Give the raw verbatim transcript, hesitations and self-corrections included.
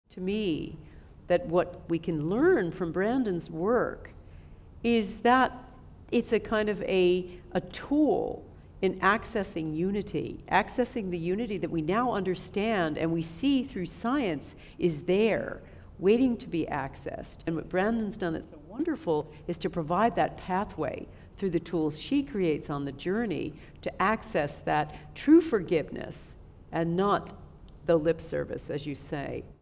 To me, that what we can learn from Brandon's work is that it's a kind of a, a tool in accessing unity, accessing the unity that we now understand and we see through science is there, waiting to be accessed. And what Brandon's done that's so wonderful is to provide that pathway through the tools she creates on the journey to access that true forgiveness and not the lip service, as you say.